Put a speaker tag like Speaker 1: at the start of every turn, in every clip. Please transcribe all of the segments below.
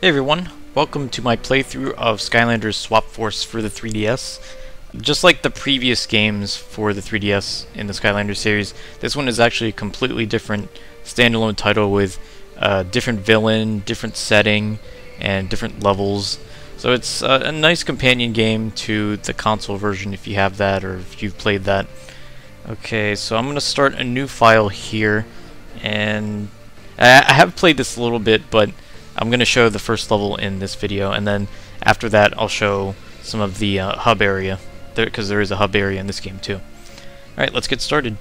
Speaker 1: Hey everyone, welcome to my playthrough of Skylanders SWAP Force for the 3DS. Just like the previous games for the 3DS in the Skylanders series, this one is actually a completely different standalone title with a different villain, different setting, and different levels. So it's a nice companion game to the console version if you have that or if you've played that. Okay, so I'm going to start a new file here, and I have played this a little bit, but I'm going to show the first level in this video, and then after that I'll show some of the hub area, because there is a hub area in this game too. Alright, let's get started.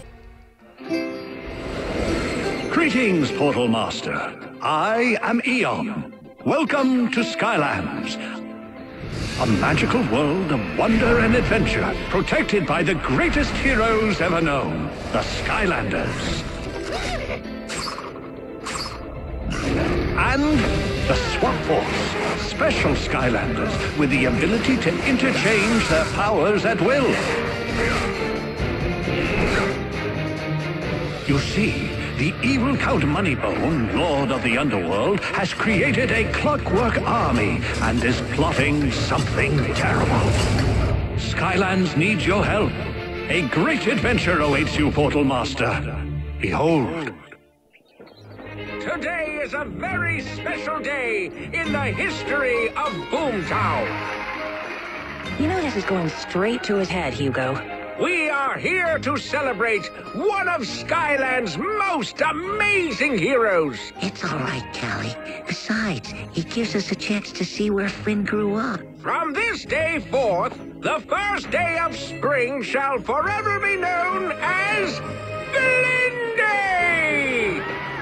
Speaker 2: Greetings, Portal Master. I am Eon. Welcome to Skylands. A magical world of wonder and adventure, protected by the greatest heroes ever known, the Skylanders. And the SWAP Force, special Skylanders with the ability to interchange their powers at will. You see, the evil Count Moneybone, Lord of the Underworld, has created a clockwork army and is plotting something terrible. Skylands needs your help. A great adventure awaits you, Portal Master. Behold.
Speaker 3: Today is a very special day in the history of Boomtown.
Speaker 4: You know this is going straight to his head, Hugo.
Speaker 3: We are here to celebrate one of Skyland's most amazing heroes.
Speaker 4: It's all right, Cali. Besides, it gives us a chance to see where Flynn grew up.
Speaker 3: From this day forth, the first day of spring shall forever be known as Flynn Day!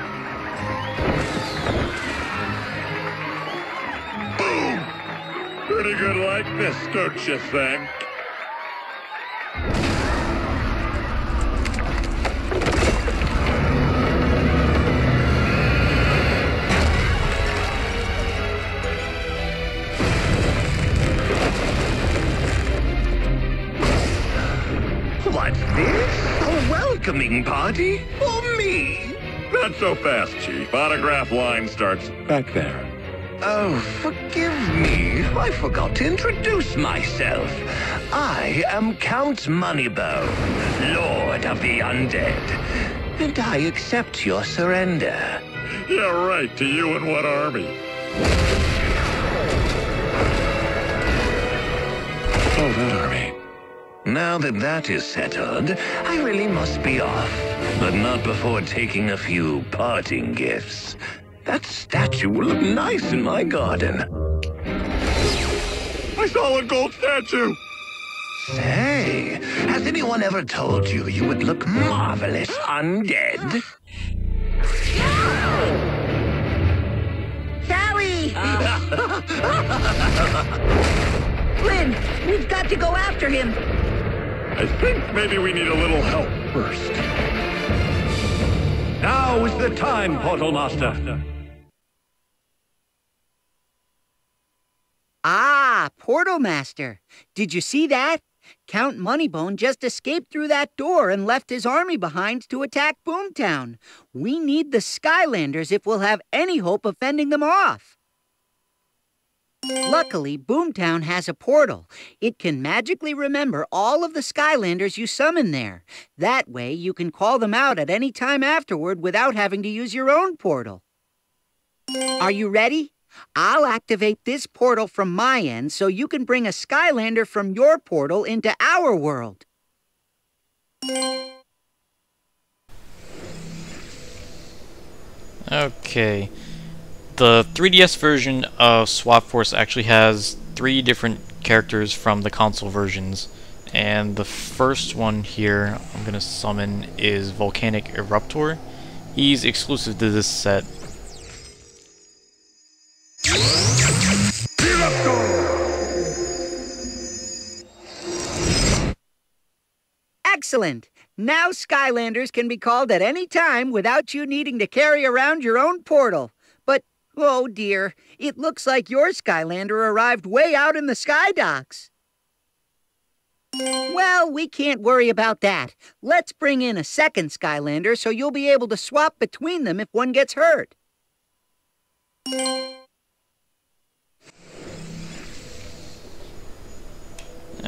Speaker 5: Pretty good likeness, don't you think?
Speaker 2: What's this? A welcoming party? For me?
Speaker 5: Not so fast, Chief. Autograph line starts back there.
Speaker 2: Oh, forgive me. I forgot to introduce myself. I am Count Moneybone, Lord of the Undead. And I accept your surrender.
Speaker 5: Yeah, right. To you and what army? Oh, that army.
Speaker 2: Now that that is settled, I really must be off. But not before taking a few parting gifts. That statue will look nice in my garden.
Speaker 5: I saw a gold statue!
Speaker 2: Say, has anyone ever told you you would look marvelous undead?
Speaker 4: Cali! Flynn, we've got to go after him.
Speaker 5: I think maybe we need a little help first.
Speaker 2: Now is the time, Portal Master.
Speaker 6: Ah, Portal Master. Did you see that? Count Moneybone just escaped through that door and left his army behind to attack Boomtown. We need the Skylanders if we'll have any hope of fending them off. Luckily, Boomtown has a portal. It can magically remember all of the Skylanders you summon there. That way, you can call them out at any time afterward without having to use your own portal. Are you ready? I'll activate this portal from my end so you can bring a Skylander from your portal into our world.
Speaker 1: Okay. The 3DS version of SWAP Force actually has 3 different characters from the console versions, and the first one here I'm going to summon is Volcanic Eruptor. He's exclusive to this set.
Speaker 6: Excellent! Now Skylanders can be called at any time without you needing to carry around your own portal. But, oh dear, it looks like your Skylander arrived way out in the sky docks. Well, we can't worry about that. Let's bring in a second Skylander so you'll be able to swap between them if one gets hurt.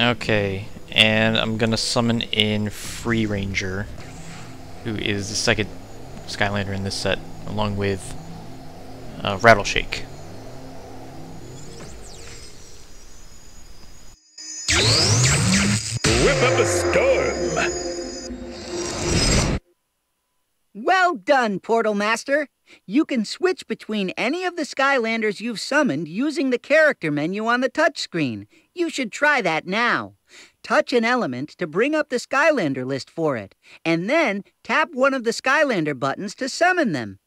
Speaker 1: Okay, and I'm gonna summon in Free Ranger, who is the second Skylander in this set, along with Rattleshake.
Speaker 5: Whip up a storm!
Speaker 6: Well done, Portal Master. You can switch between any of the Skylanders you've summoned using the character menu on the touchscreen. You should try that now. Touch an element to bring up the Skylander list for it, and then tap one of the Skylander buttons to summon them.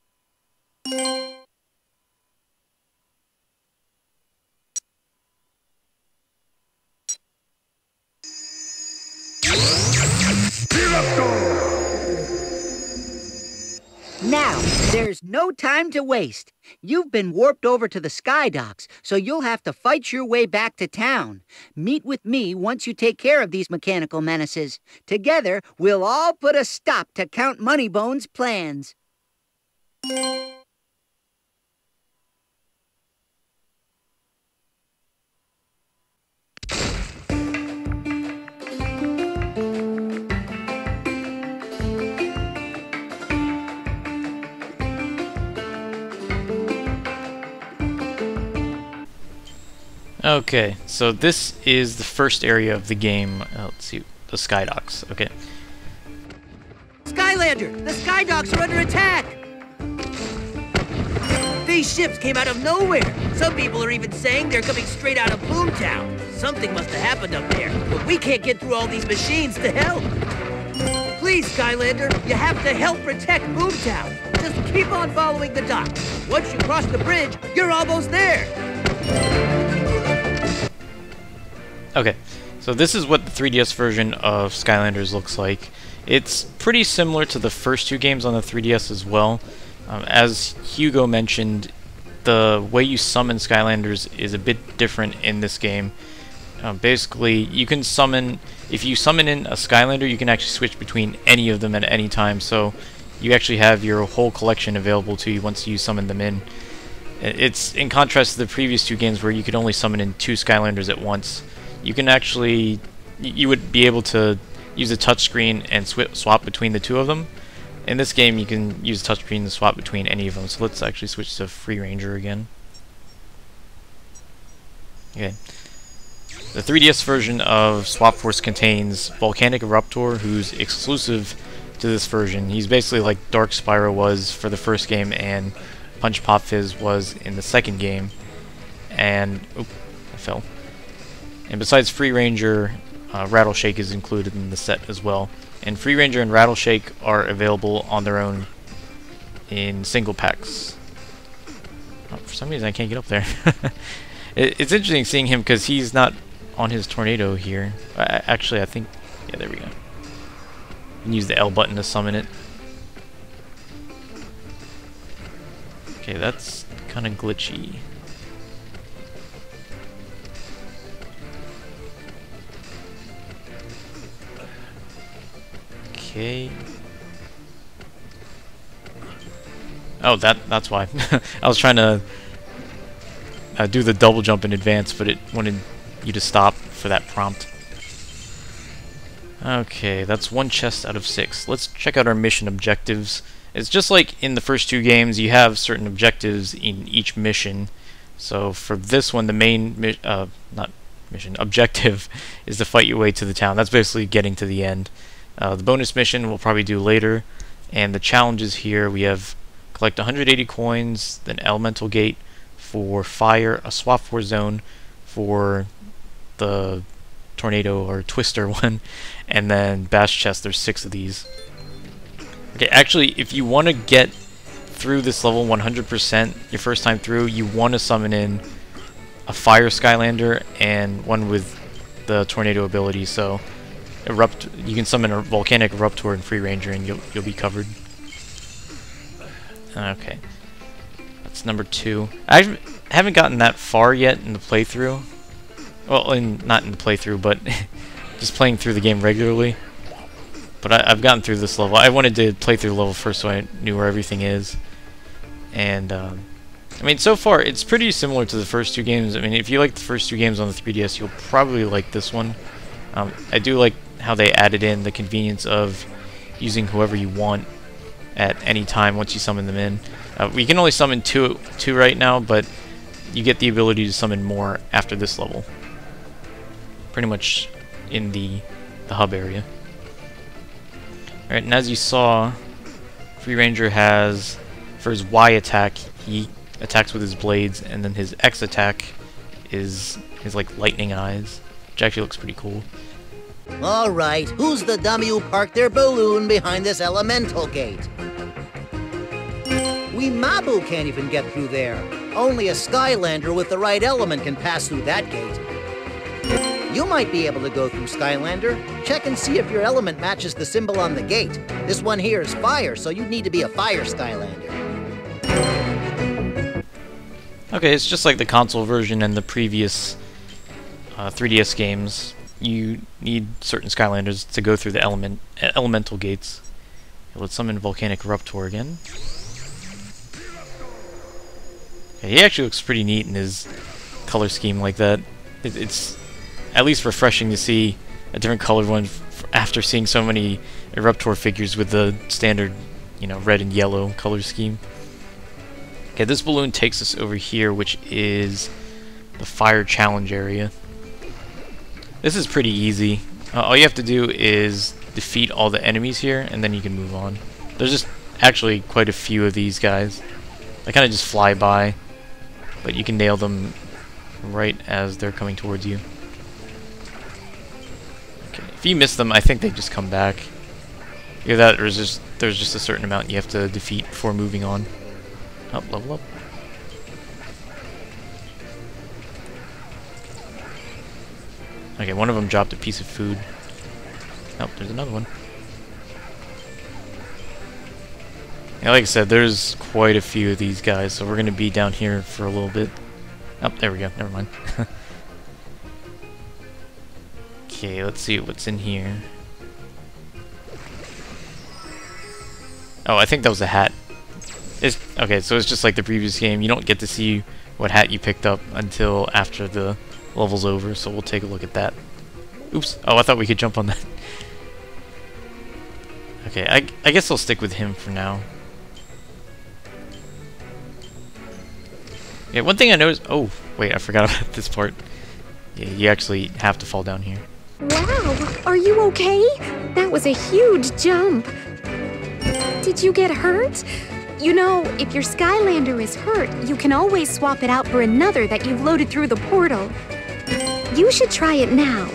Speaker 5: Eruptor!
Speaker 6: Now, there's no time to waste. You've been warped over to the Sky Docks, so you'll have to fight your way back to town. Meet with me once you take care of these mechanical menaces. Together, we'll all put a stop to Count Moneybone's plans.
Speaker 1: Okay, so this is the first area of the game. Let's see, the Sky Docks. Okay.
Speaker 7: Skylander! The Sky Docks are under attack! These ships came out of nowhere. Some people are even saying they're coming straight out of Boomtown. Something must have happened up there, but we can't get through all these machines to help. Please, Skylander, you have to help protect Boomtown. Just keep on following the dock. Once you cross the bridge, you're almost there.
Speaker 1: Okay, so this is what the 3DS version of Skylanders looks like. It's pretty similar to the first two games on the 3DS as well. As Hugo mentioned, the way you summon Skylanders is a bit different in this game. Basically, you can summon, if you summon in a Skylander, you can actually switch between any of them at any time, so you actually have your whole collection available to you once you summon them in. It's in contrast to the previous two games where you could only summon in 2 Skylanders at once. You can actually, you would be able to use a touchscreen and swap between the 2 of them. In this game, you can use a touchscreen to swap between any of them. So let's actually switch to Free Ranger again. Okay. The 3DS version of Swap Force contains Volcanic Eruptor, who's exclusive to this version. He's basically like Dark Spyro was for the first game and Punch Pop Fizz was in the second game. And, oop, I fell. And besides Free Ranger, Rattleshake is included in the set as well. And Free Ranger and Rattleshake are available on their own in single packs. Oh, for some reason I can't get up there. It's interesting seeing him because he's not on his tornado here. Actually, I think... yeah, there we go. You can use the L button to summon it. Okay, that's kind of glitchy. Okay. Oh, that's why. I was trying to do the double jump in advance, but it wanted you to stop for that prompt. Okay, that's 1 chest out of 6. Let's check out our mission objectives. It's just like in the first 2 games, you have certain objectives in each mission. So for this one, the main objective is to fight your way to the town. That's basically getting to the end. The bonus mission we'll probably do later, and the challenges here we have collect 180 coins, then elemental gate for fire, a swap force zone for the tornado or twister one, and then bash chest. There's 6 of these. Okay, actually, if you want to get through this level 100% your first time through, you want to summon in a fire Skylander and one with the tornado ability. So you can summon a Volcanic Eruptor and Free Ranger and you'll be covered. Okay. That's number 2. I haven't gotten that far yet in the playthrough. Well, not in the playthrough, but just playing through the game regularly. But I've gotten through this level. I wanted to play through the level first so I knew where everything is. And I mean, so far, it's pretty similar to the first two games. I mean, if you like the first two games on the 3DS, you'll probably like this one. I do like how they added in the convenience of using whoever you want at any time once you summon them in. We can only summon two right now, but you get the ability to summon more after this level. Pretty much in the hub area. Alright, and as you saw, Free Ranger has, for his Y attack, he attacks with his blades, and then his X attack is his like lightning eyes, which actually looks pretty cool.
Speaker 8: All right, who's the dummy who parked their balloon behind this elemental gate? We Mabu can't even get through there. Only a Skylander with the right element can pass through that gate. You might be able to go through, Skylander. Check and see if your element matches the symbol on the gate. This one here is fire, so you'd need to be a fire Skylander.
Speaker 1: Okay, it's just like the console version and the previous 3DS games. You need certain Skylanders to go through the elemental gates. Okay, let's summon Volcanic Eruptor again. Okay, he actually looks pretty neat in his color scheme like that. It's at least refreshing to see a different colored one after seeing so many Eruptor figures with the standard, you know, red and yellow color scheme. Okay, this balloon takes us over here, which is the fire challenge area. This is pretty easy. All you have to do is defeat all the enemies here, and then you can move on. There's just actually quite a few of these guys. They kind of just fly by, but you can nail them right as they're coming towards you. Okay, if you miss them, I think they just come back. Either that, or there's just a certain amount you have to defeat before moving on. Oh, level up. Okay, one of them dropped a piece of food. Oh, there's another one. Yeah, like I said, there's quite a few of these guys, so we're going to be down here for a little bit. Oh, there we go. Never mind. Okay, let's see what's in here. Oh, I think that was a hat. Okay, so it's just like the previous game. You don't get to see what hat you picked up until after the level's over, so we'll take a look at that. Oops. Oh, I thought we could jump on that. Okay, I guess I'll stick with him for now. Yeah, one thing I noticed... Oh, wait, I forgot about this part. Yeah, you actually have to fall down here.
Speaker 9: Wow, are you okay? That was a huge jump. Did you get hurt? You know, if your Skylander is hurt, you can always swap it out for another that you've loaded through the portal. You should try it now.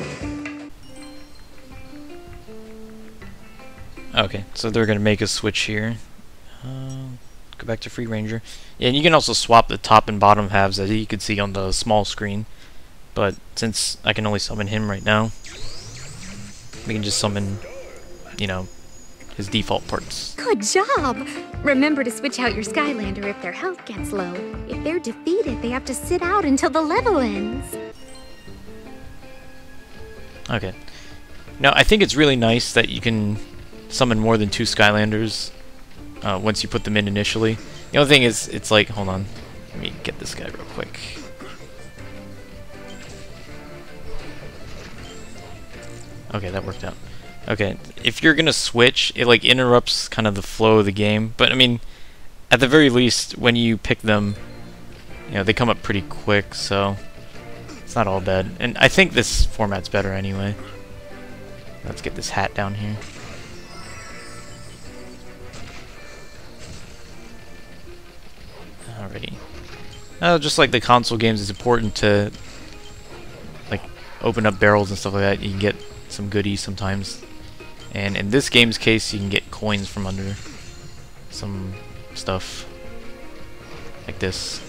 Speaker 1: Okay, so they're going to make a switch here. Go back to Free Ranger. Yeah, and you can also swap the top and bottom halves, as you can see on the small screen. But since I can only summon him right now, we can just summon, you know, his default parts.
Speaker 9: Good job! Remember to switch out your Skylander if their health gets low. If they're defeated, they have to sit out until the level ends.
Speaker 1: Okay. Now, I think it's really nice that you can summon more than 2 Skylanders once you put them in initially. The only thing is, it's like, hold on, let me get this guy real quick. Okay, that worked out. Okay, if you're gonna switch, it like interrupts kind of the flow of the game, but I mean, at the very least, when you pick them, you know, they come up pretty quick, so it's not all bad. And I think this format's better anyway. Let's get this hat down here. Alrighty. Just like the console games, it's important to like open up barrels and stuff like that. You can get some goodies sometimes. And in this game's case, you can get coins from under some stuff. Like this.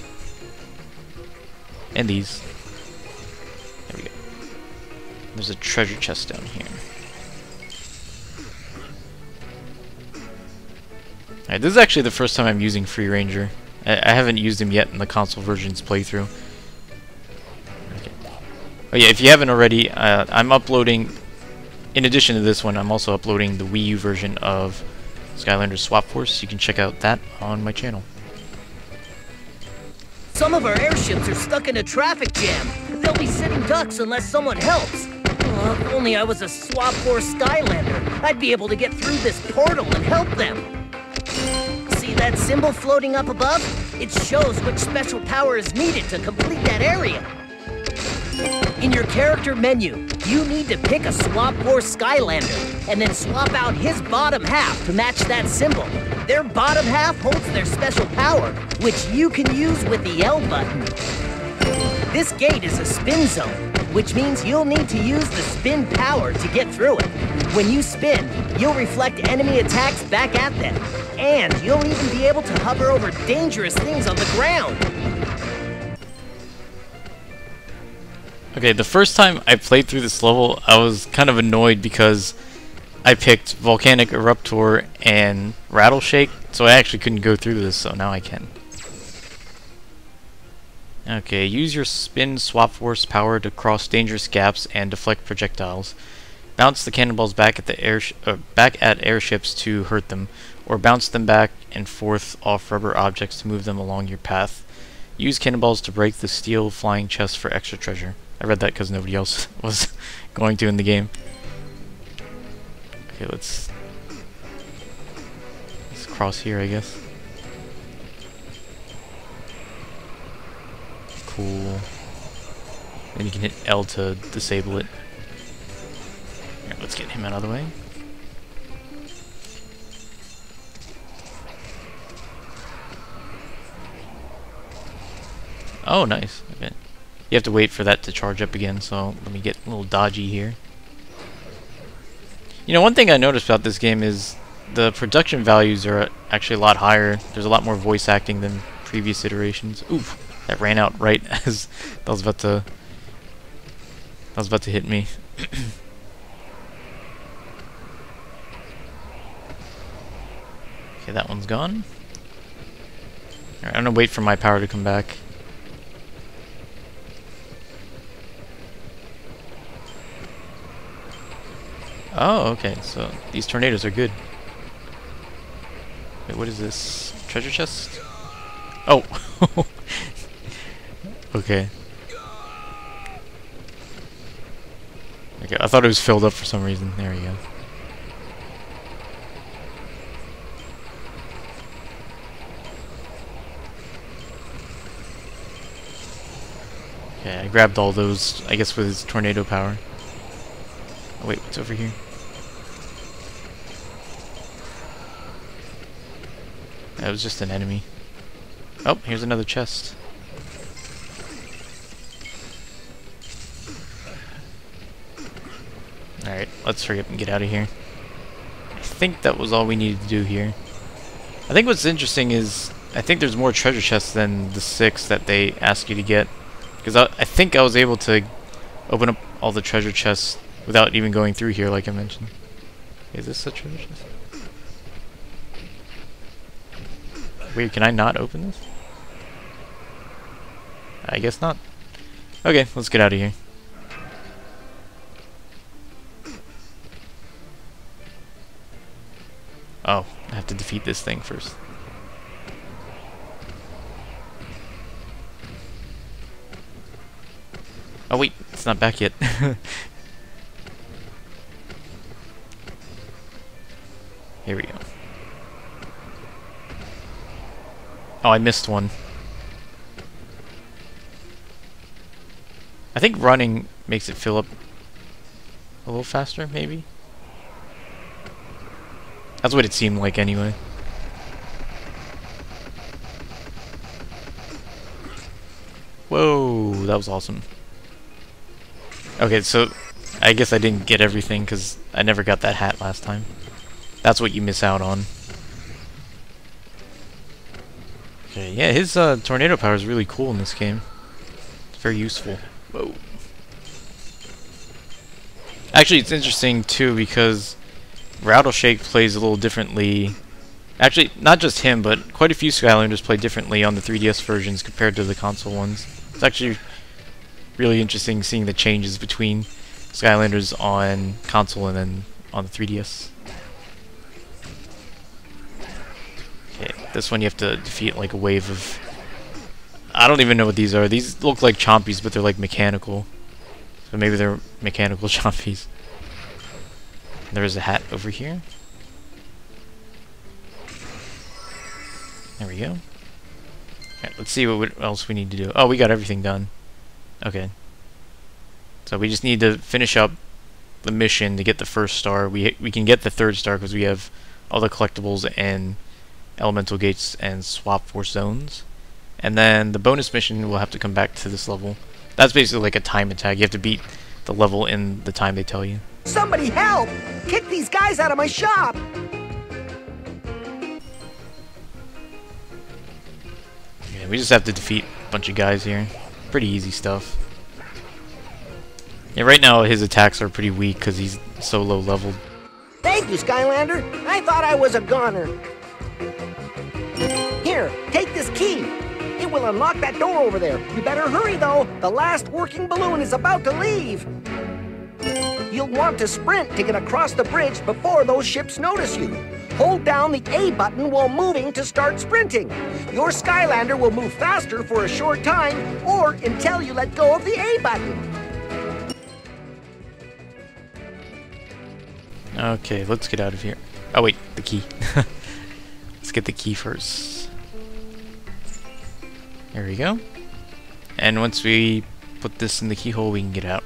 Speaker 1: And these. There we go. There's a treasure chest down here. Alright, this is actually the first time I'm using Free Ranger. I haven't used him yet in the console version's playthrough. Okay. Oh yeah, if you haven't already, I'm uploading, in addition to this one, I'm also uploading the Wii U version of Skylanders SWAP Force. You can check out that on my channel.
Speaker 7: Some of our airships are stuck in a traffic jam. They'll be sitting ducks unless someone helps. If only I was a SWAP Force Skylander, I'd be able to get through this portal and help them. See that symbol floating up above? It shows which special power is needed to complete that area. In your character menu, you need to pick a SWAP Force Skylander and then swap out his bottom half to match that symbol. Their bottom half holds their special power, which you can use with the L button. This gate is a spin zone, which means you'll need to use the spin power to get through it. When you spin, you'll reflect enemy attacks back at them, and you'll even be able to hover over dangerous things on the ground.
Speaker 1: Okay, the first time I played through this level, I was kind of annoyed because I picked Volcanic, Eruptor, and Rattleshake, so I actually couldn't go through this, so now I can. Okay, use your spin swap force power to cross dangerous gaps and deflect projectiles. Bounce the cannonballs back at airships to hurt them, or bounce them back and forth off rubber objects to move them along your path. Use cannonballs to break the steel flying chest for extra treasure. I read that because nobody else was going to in the game. Okay, let's cross here, I guess. Cool. Then you can hit L to disable it. Here, let's get him out of the way. Oh, nice. Okay. You have to wait for that to charge up again, so let me get a little dodgy here. You know, one thing I noticed about this game is the production values are actually a lot higher. There's a lot more voice acting than previous iterations. Oof, that ran out right as that was about to hit me. Okay, that one's gone. Alright, I'm gonna wait for my power to come back. Oh, okay, so these tornadoes are good. Wait, what is this? Treasure chest? Oh! Okay. Okay, I thought it was filled up for some reason. There we go. Okay, I grabbed all those, I guess with his tornado power. Oh wait, what's over here? That was just an enemy. Oh, here's another chest. Alright, let's hurry up and get out of here. I think that was all we needed to do here. I think what's interesting is, I think there's more treasure chests than the 6 that they ask you to get. Because I think I was able to open up all the treasure chests without even going through here, like I mentioned. Is this a treasure chest? Wait, can I not open this? I guess not. Okay, let's get out of here. Oh, I have to defeat this thing first. Oh wait, it's not back yet. Here we go. Oh, I missed one. I think running makes it fill up a little faster, maybe? That's what it seemed like anyway. Whoa, that was awesome. Okay, so I guess I didn't get everything because I never got that hat last time. That's what you miss out on. Okay, yeah, his tornado power is really cool in this game. It's very useful. Whoa. Actually, it's interesting too because Rattleshake plays a little differently. Actually, not just him, but quite a few Skylanders play differently on the 3DS versions compared to the console ones. It's actually really interesting seeing the changes between Skylanders on console and then on the 3DS. Okay, this one you have to defeat like a wave I don't even know what these are. These look like chompies, but they're like mechanical. So maybe they're mechanical chompies. There's a hat over here. There we go. Alright, let's see what else we need to do. Oh, we got everything done. Okay. So we just need to finish up the mission to get the first star. We can get the third star because we have all the collectibles and elemental gates and swap force zones. And then the bonus mission will have to come back to this level. That's basically like a time attack. You have to beat the level in the time they tell you.
Speaker 3: Somebody help! Kick these guys out of my shop!
Speaker 1: Yeah, we just have to defeat a bunch of guys here. Pretty easy stuff. Yeah, right now his attacks are pretty weak because he's so low leveled.
Speaker 3: Thank you, Skylander. I thought I was a goner. Here, take this key. It will unlock that door over there. You better hurry, though. The last working balloon is about to leave. You'll want to sprint to get across the bridge before those ships notice you. Hold down the A button while moving to start sprinting. Your Skylander will move faster for a short time or until you let go of the A button.
Speaker 1: Okay, let's get out of here. Oh wait, the key. Let's get the key first. There we go. And once we put this in the keyhole, we can get out.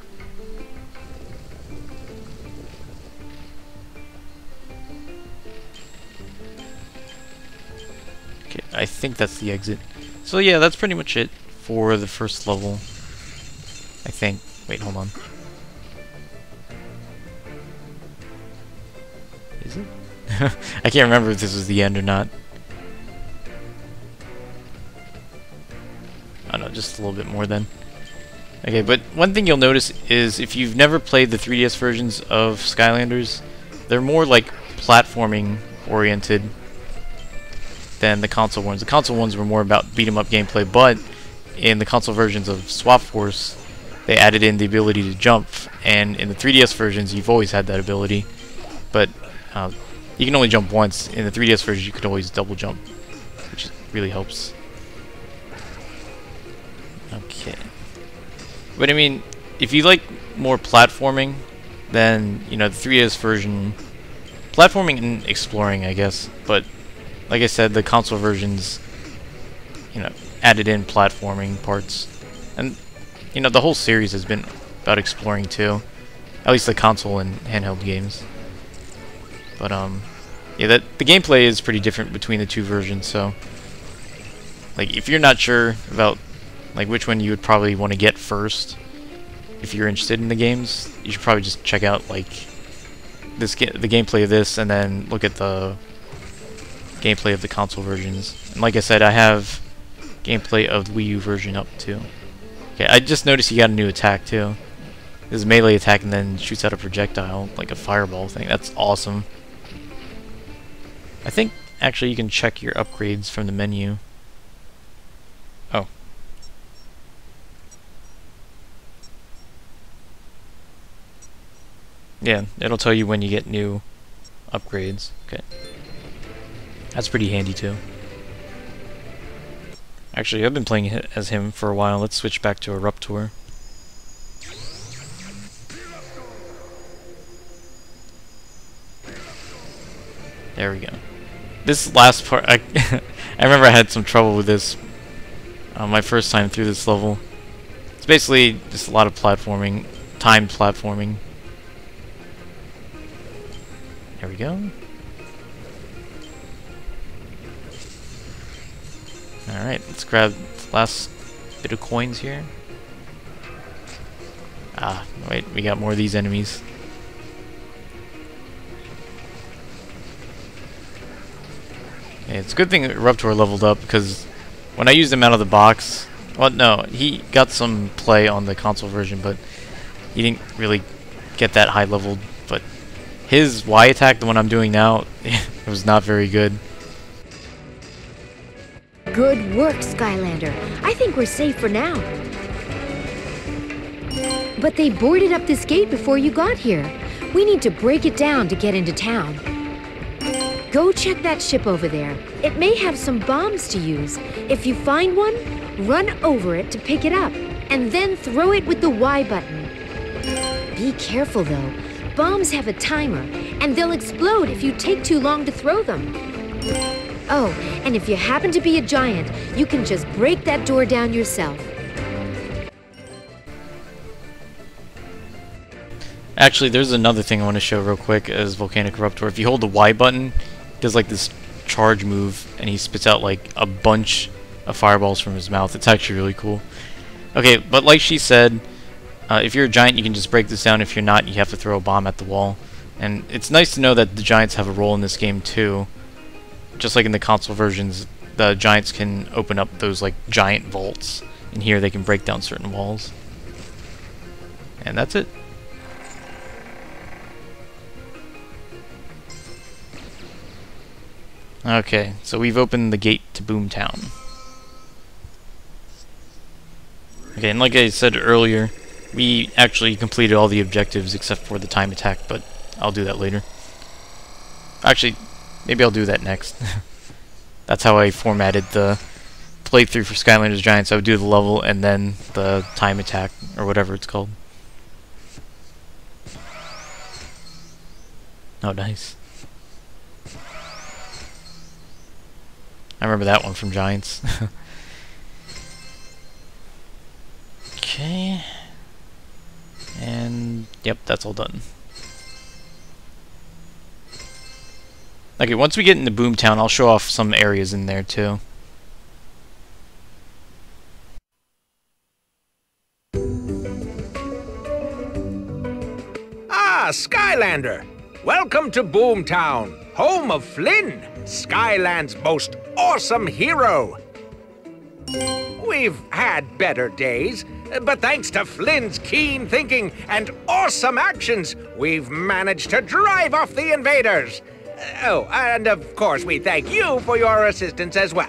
Speaker 1: Okay, I think that's the exit. So yeah, that's pretty much it for the first level. I think. Wait, hold on. Is it? I can't remember if this was the end or not. Oh no, just a little bit more then. Okay, but one thing you'll notice is if you've never played the 3DS versions of Skylanders, they're more like platforming oriented than the console ones. The console ones were more about beat 'em up gameplay, but in the console versions of Swap Force, they added in the ability to jump, and in the 3DS versions, you've always had that ability, but you can only jump once. In the 3DS version, you could always double jump, which really helps. Okay. But I mean, if you like more platforming, then, you know, the 3DS version, platforming and exploring, I guess, but like I said, the console versions, you know, added in platforming parts. And, you know, the whole series has been about exploring too. At least the console and handheld games. But, yeah, the gameplay is pretty different between the two versions, so, like, if you're not sure about, like, which one you would probably want to get first, if you're interested in the games, you should probably just check out, like, the gameplay of this, and then look at the gameplay of the console versions. And like I said, I have gameplay of the Wii U version up, too. Okay, I just noticed you got a new attack, too. This is melee attack and then shoots out a projectile, like a fireball thing. That's awesome. I think, actually, you can check your upgrades from the menu. Oh. Yeah, it'll tell you when you get new upgrades. Okay. That's pretty handy, too. Actually, I've been playing as him for a while. Let's switch back to Eruptor. There we go. This last part, I remember I had some trouble with this my first time through this level. It's basically just a lot of platforming, timed platforming. There we go. Alright, let's grab the last bit of coins here. Ah, wait, we got more of these enemies. Yeah, it's a good thing that Eruptor leveled up, because when I used him out of the box, well, no, he got some play on the console version, but he didn't really get that high leveled. But his Y attack, the one I'm doing now, it was not very good.
Speaker 9: Good work, Skylander. I think we're safe for now. But they boarded up this gate before you got here. We need to break it down to get into town. Go check that ship over there. It may have some bombs to use. If you find one,
Speaker 10: Run over it to pick it up, and then throw it with the Y button. Be careful though. Bombs have a timer, and they'll explode if you take too long to throw them. Oh, and if you happen to be a giant, you can just break that door down yourself.
Speaker 1: Actually, there's another thing I want to show real quick as Volcanic Eruptor. If you hold the Y button, he does like this charge move, and he spits out like a bunch of fireballs from his mouth. It's actually really cool. Okay, but like she said, if you're a giant, you can just break this down. If you're not, you have to throw a bomb at the wall. And it's nice to know that the giants have a role in this game too. Just like in the console versions, the giants can open up those like giant vaults. And here they can break down certain walls. And that's it. Okay, so we've opened the gate to Boomtown. Okay, and like I said earlier, we actually completed all the objectives except for the time attack, but I'll do that later. Actually, maybe I'll do that next. That's how I formatted the playthrough for Skylanders Giants. I would do the level and then the time attack, or whatever it's called. Oh, nice. I remember that one from Giants. Okay. And yep, that's all done. Okay, once we get into Boomtown, I'll show off some areas in there too.
Speaker 11: Ah, Skylander! Welcome to Boomtown, home of Flynn, Skyland's most awesome hero. We've had better days, but thanks to Flynn's keen thinking and awesome actions, we've managed to drive off the invaders. Oh, and of course we thank you for your assistance as well.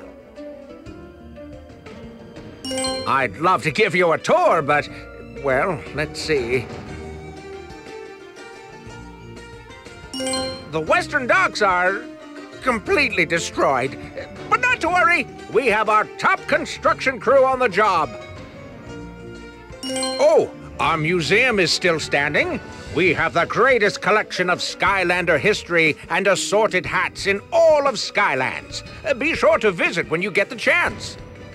Speaker 11: I'd love to give you a tour, but, well, let's see. The western docks are completely destroyed. But not to worry, we have our top construction crew on the job. Oh, our museum is still standing. We have the greatest collection of Skylander history and assorted hats in all of Skylands. Be sure to visit when you get the chance.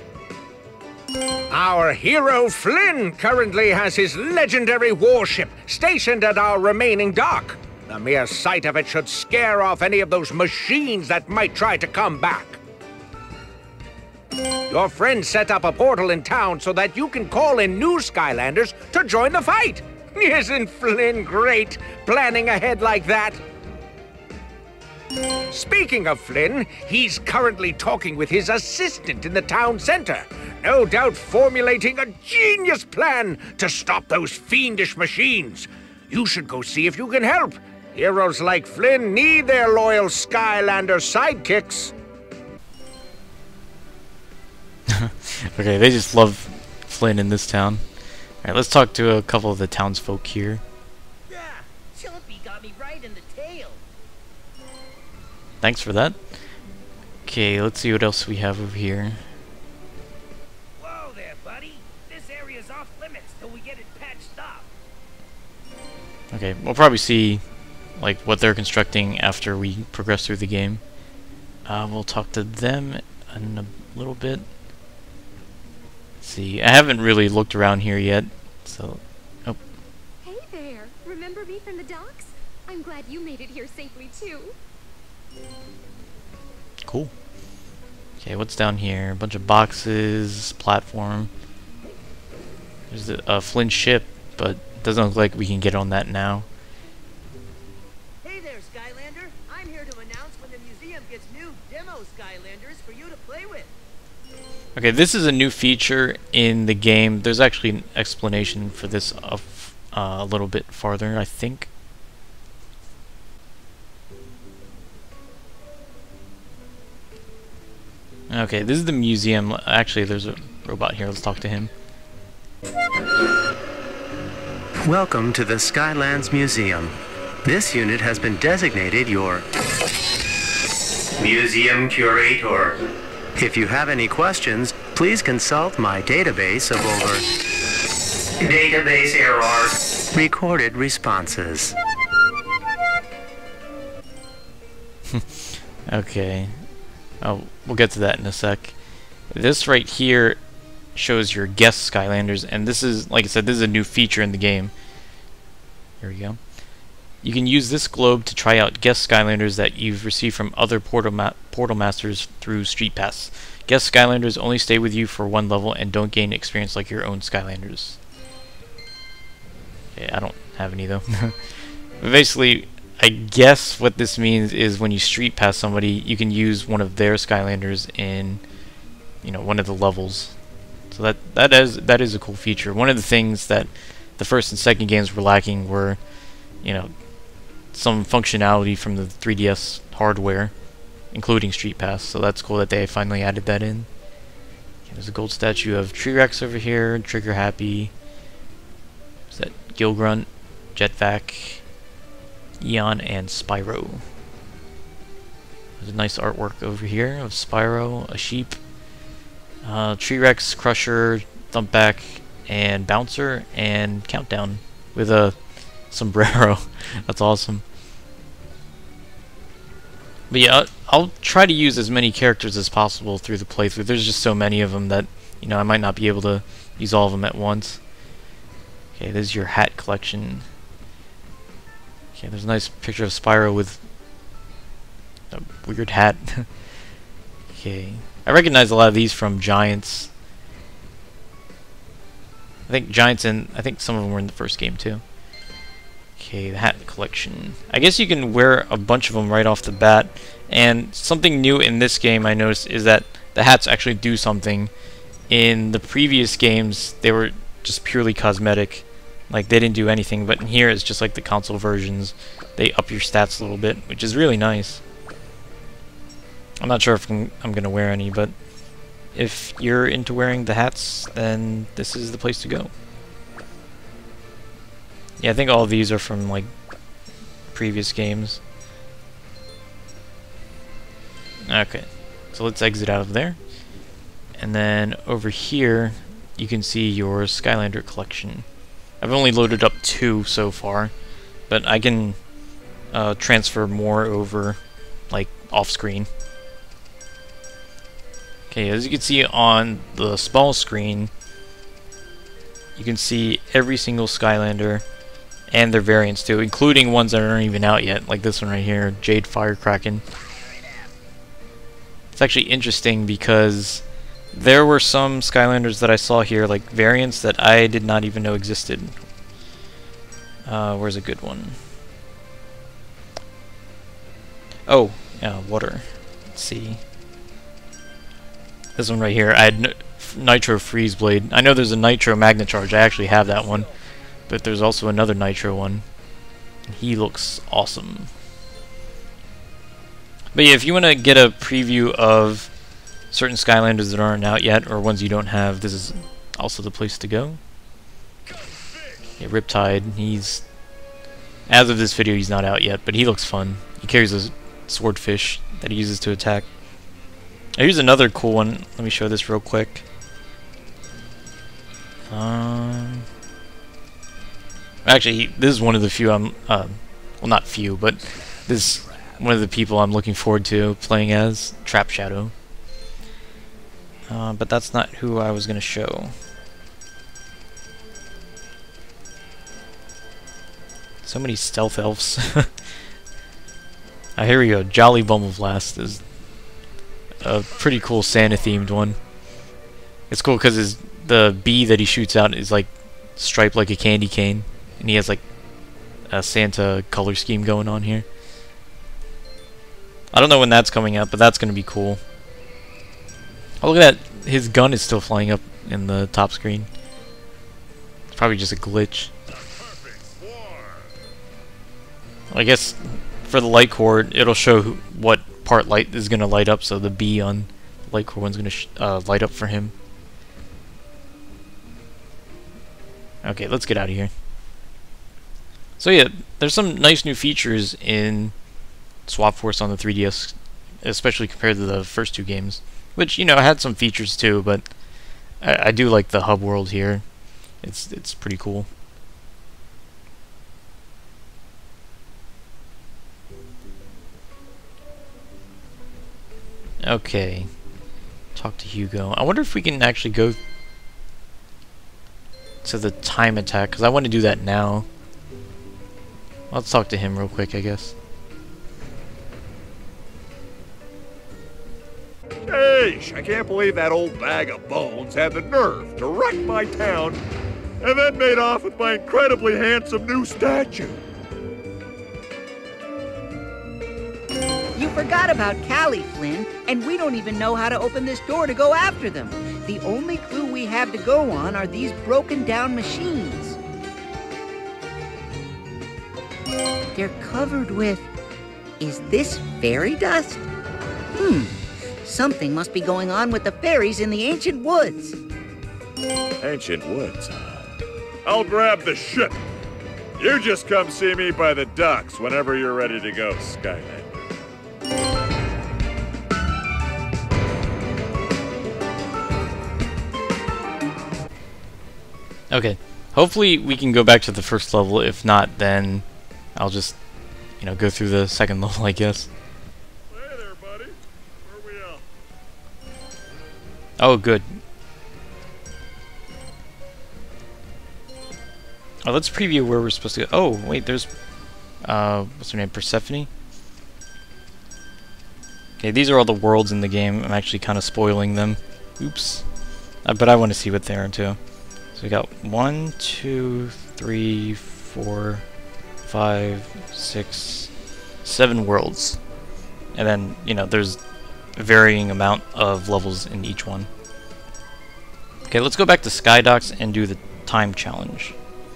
Speaker 11: Our hero Flynn currently has his legendary warship stationed at our remaining dock. The mere sight of it should scare off any of those machines that might try to come back. Your friend set up a portal in town so that you can call in new Skylanders to join the fight. Isn't Flynn great, planning ahead like that? Speaking of Flynn, he's currently talking with his assistant in the town center, no doubt formulating a genius plan to stop those fiendish machines. You should go see if you can help. Heroes like Flynn need their loyal Skylander sidekicks.
Speaker 1: Okay, they just love Flynn in this town. Alright, let's talk to a couple of the townsfolk here.
Speaker 7: Yeah, Chumpy got me right in the tail.
Speaker 1: Thanks for that. Okay, let's see what else we have over here.
Speaker 7: Whoa there, buddy. This area's off limits till we get it patched up.
Speaker 1: Okay, we'll probably see like what they're constructing after we progress through the game. We'll talk to them in a little bit. Let's see, I haven't really looked around here yet, so... Oh.
Speaker 9: Hey there! Remember me from the docks? I'm glad you made it here safely, too.
Speaker 1: Cool. Okay, what's down here? A bunch of boxes, platform. There's a Flynn ship, but it doesn't look like we can get on that now.
Speaker 7: Hey there, Skylander. I'm here to announce when the museum gets new demo Skylanders for you to play with.
Speaker 1: Okay, this is a new feature in the game. There's actually an explanation for this a little bit farther, I think. Okay, this is the museum. Actually, there's a robot here. Let's talk to him.
Speaker 12: Welcome to the Skylands Museum. This unit has been designated your Museum Curator. If you have any questions, Please consult my database of over... Database error. Recorded responses.
Speaker 1: Okay. Oh, we'll get to that in a sec. This right here shows your guest Skylanders, and this is, like I said, this is a new feature in the game. Here we go. You can use this globe to try out guest Skylanders that you've received from other portal masters through Street Pass. Guest Skylanders only stay with you for one level and don't gain experience like your own Skylanders. Okay, I don't have any though. But basically, I guess what this means is when you Street Pass somebody, you can use one of their Skylanders in, you know, one of the levels. So that is a cool feature. One of the things that the first and second games were lacking were, you know, some functionality from the 3DS hardware, including Street Pass. So that's cool that they finally added that in. Okay, there's a gold statue of T-Rex over here, Trigger Happy. Is that Gilgrunt, Jetvac, Eon, and Spyro. There's a nice artwork over here of Spyro, a sheep, T-Rex, Crusher, Thumpback, and Bouncer, and Countdown with a sombrero. That's awesome. But yeah, I'll try to use as many characters as possible through the playthrough. There's just so many of them that, you know, I might not be able to use all of them at once. Okay, this is your hat collection. Okay, there's a nice picture of Spyro with a weird hat. Okay, I recognize a lot of these from Giants. I think Giants, and I think some of them were in the first game too. Okay, the hat collection. I guess you can wear a bunch of them right off the bat. And something new in this game I noticed is that the hats actually do something. In the previous games, they were just purely cosmetic. Like, they didn't do anything, but in here it's just like the console versions. They up your stats a little bit, which is really nice. I'm not sure if I'm going to wear any, but if you're into wearing the hats, then this is the place to go. Yeah, I think all of these are from, like, previous games. Okay, so let's exit out of there. And then over here, you can see your Skylander collection. I've only loaded up 2 so far, but I can transfer more over, like, off-screen. Okay, as you can see on the small screen, you can see every single Skylander and their variants too, including ones that aren't even out yet, like this one right here, Jade Firecracken. It's actually interesting because there were some Skylanders that I saw here, like variants that I did not even know existed. Where's a good one? Oh, yeah, water. Let's see. This one right here, I had Nitro Freeze Blade. I know there's a Nitro Magnet Charge, I actually have that one. But there's also another Nitro one. He looks awesome. But yeah, if you want to get a preview of certain Skylanders that aren't out yet, or ones you don't have, this is also the place to go. Yeah, Riptide, he's... As of this video, he's not out yet, but he looks fun. He carries a swordfish that he uses to attack. Here's another cool one. Let me show this real quick. Actually, this is one of the few I'm... well, not few, but this is one of the people I'm looking forward to playing as, Trap Shadow. But that's not who I was going to show. So many stealth elves. Here we go. Jolly Bumbleblast is a pretty cool Santa-themed one. It's cool because the bee that he shoots out is like striped like a candy cane, and he has like a Santa color scheme going on here. I don't know when that's coming out, but that's going to be cool. Oh, look at that. His gun is still flying up in the top screen. It's probably just a glitch. I guess for the light core, it'll show what part light is going to light up, so the bee on the light core one's going to light up for him. Okay, let's get out of here. So yeah, there's some nice new features in Swap Force on the 3DS, especially compared to the first 2 games, which, you know, had some features too, but I do like the hub world here. It's pretty cool. Okay. Talk to Hugo. I wonder if we can actually go to the time attack, because I want to do that now. Let's talk to him real quick, I guess.
Speaker 5: Sheesh, I can't believe that old bag of bones had the nerve to wreck my town and then made off with my incredibly handsome new statue.
Speaker 6: You forgot about Cali, Flynn, and we don't even know how to open this door to go after them. The only clue we have to go on are these broken down machines. They're covered with... Is this fairy dust? Something must be going on with the fairies in the ancient woods.
Speaker 5: Ancient woods? I'll grab the ship. You just come see me by the docks whenever you're ready to go, Skylander.
Speaker 1: Okay. Hopefully we can go back to the first level. If not, then I'll just, you know, go through the second level, I guess.
Speaker 5: Hey there, buddy. Where we at?
Speaker 1: Oh, good. Oh, let's preview where we're supposed to go. Oh, wait, there's... what's her name? Persephone? Okay, these are all the worlds in the game. I'm actually kind of spoiling them. Oops. But I want to see what they are, too. So we got 1, 2, 3, 4, 5, 6, 7 worlds. And then, you know, there's a varying amount of levels in each one. Okay, let's go back to Skydocks and do the time challenge.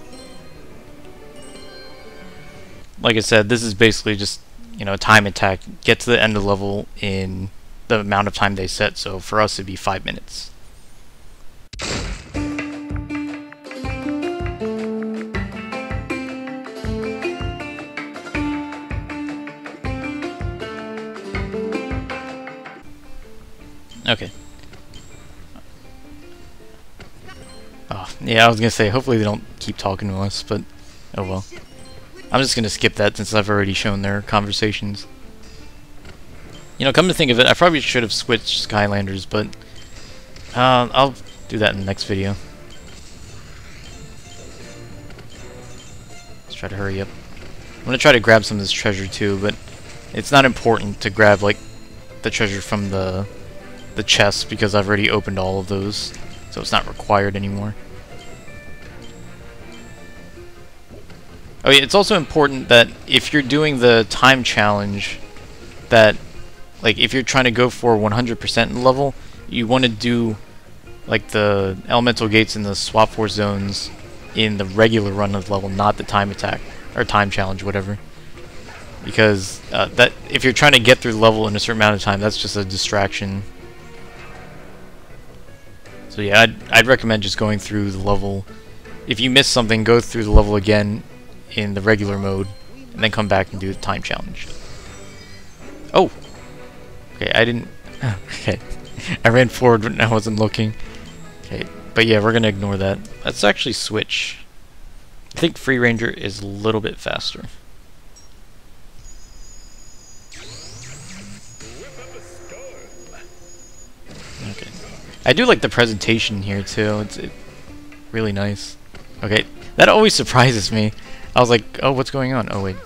Speaker 1: Like I said, this is basically just, you know, a time attack. Get to the end of the level in the amount of time they set, so for us it'd be 5 minutes. Okay. Oh, yeah, I was gonna say, hopefully they don't keep talking to us, but oh well. I'm just gonna skip that since I've already shown their conversations. You know, come to think of it, I probably should have switched Skylanders, but I'll do that in the next video. Let's try to hurry up. I'm gonna try to grab some of this treasure too, but it's not important to grab like the treasure from the chest because I've already opened all of those, so it's not required anymore. Oh yeah, it's also important that if you're doing the time challenge, that like if you're trying to go for 100% in the level, you want to do like the elemental gates and the swap force zones in the regular run of the level, not the time attack or time challenge, whatever. Because that if you're trying to get through the level in a certain amount of time, that's just a distraction. So yeah, I'd recommend just going through the level. If you miss something, go through the level again in the regular mode, and then come back and do the time challenge. Oh! Okay, I didn't... Okay. I ran forward when I wasn't looking. Okay, but yeah, we're gonna ignore that. Let's actually switch. I think Free Ranger is a little bit faster. Okay. I do like the presentation here too. It's really nice. Okay, that always surprises me. I was like, oh, what's going on? Oh, wait.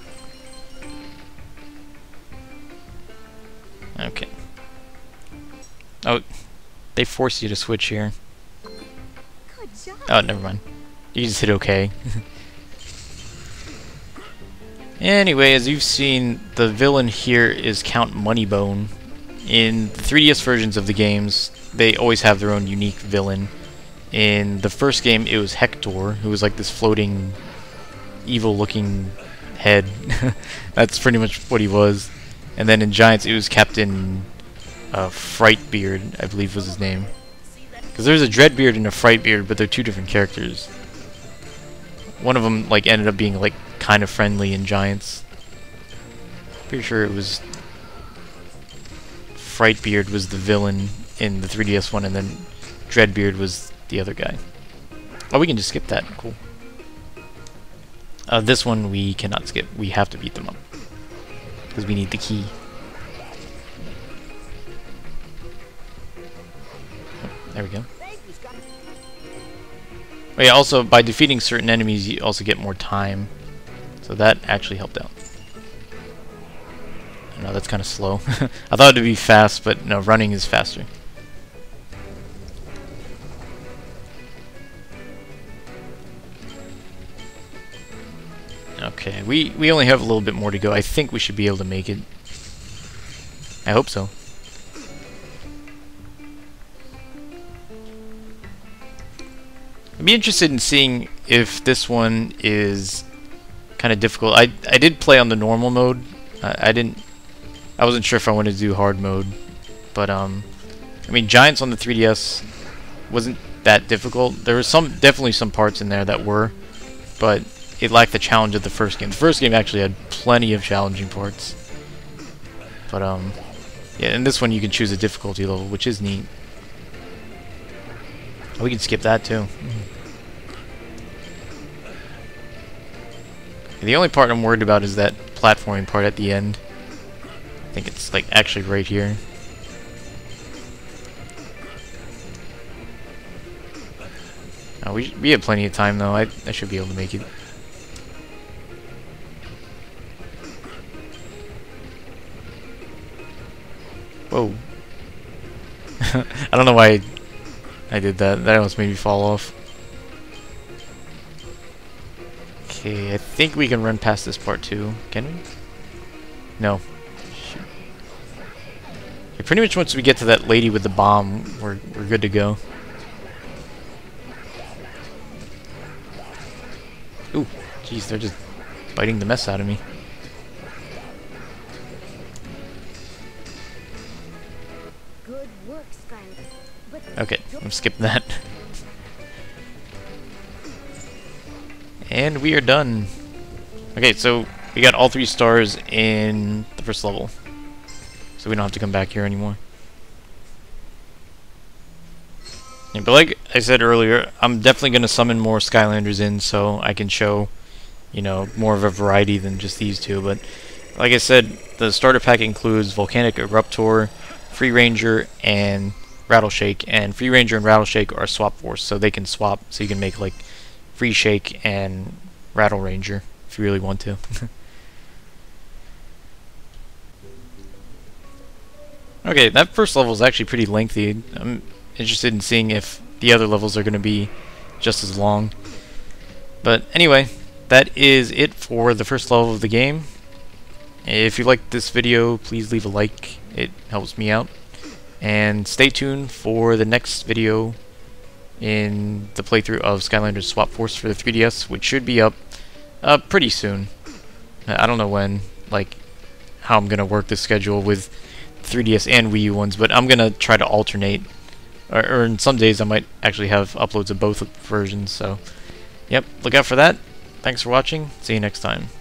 Speaker 1: Okay. Oh, they force you to switch here.
Speaker 9: Good job.
Speaker 1: Oh, never mind. You just hit OK. Anyway, as you've seen, the villain here is Count Moneybone. In the 3DS versions of the games, they always have their own unique villain. In the first game, it was Hector, who was like this floating, evil-looking head. That's pretty much what he was. And then in Giants, it was Captain Frightbeard, I believe was his name. Because there's a Dreadbeard and a Frightbeard, but they're two different characters. One of them like ended up being like kind of friendly in Giants. Pretty sure it was Frightbeard was the villain in the 3DS one, and then Dreadbeard was the other guy. Oh, we can just skip that. Cool. This one we cannot skip. We have to beat them up. Because we need the key. Oh, there we go. Oh yeah, also, by defeating certain enemies, you also get more time. So that actually helped out. No, that's kind of slow. I thought it'd be fast, but no, running is faster. Okay, we only have a little bit more to go. I think we should be able to make it. I hope so. I'd be interested in seeing if this one is kind of difficult. I did play on the normal mode. I wasn't sure if I wanted to do hard mode, but I mean, Giants on the 3DS wasn't that difficult. There was definitely some parts in there that were, but it lacked the challenge of the first game. The first game actually had plenty of challenging parts, but yeah. In this one, you can choose a difficulty level, which is neat. Oh, we can skip that too. The only part I'm worried about is that platforming part at the end. I think it's like actually right here. Oh, we have plenty of time though. I should be able to make it. Whoa. I don't know why I did that. That almost made me fall off. Okay, I think we can run past this part too. Can we? No. Shoot. Okay, pretty much once we get to that lady with the bomb, we're good to go. Ooh, jeez, they're just biting the mess out of me.
Speaker 9: Good work, Skylar.
Speaker 1: Okay, I'm skipping that. And we are done. Okay, so we got all 3 stars in the first level. So we don't have to come back here anymore. Yeah, but like I said earlier, I'm definitely going to summon more Skylanders in so I can show, you know, more of a variety than just these 2. But like I said, the starter pack includes Volcanic, Eruptor, Free Ranger, and Rattleshake. And Free Ranger and Rattleshake are swap force, so they can swap, so you can make like Free Shake and Rattle Ranger if you really want to. Okay, that first level is actually pretty lengthy. I'm interested in seeing if the other levels are going to be just as long. But anyway, that is it for the first level of the game. If you liked this video, please leave a like. It helps me out. And stay tuned for the next video in the playthrough of Skylanders SWAP Force for the 3DS, which should be up pretty soon. I don't know when, like, how I'm gonna work the schedule with 3DS and Wii U ones, but I'm gonna try to alternate, or in some days I might actually have uploads of both versions, so yep, look out for that. Thanks for watching, see you next time.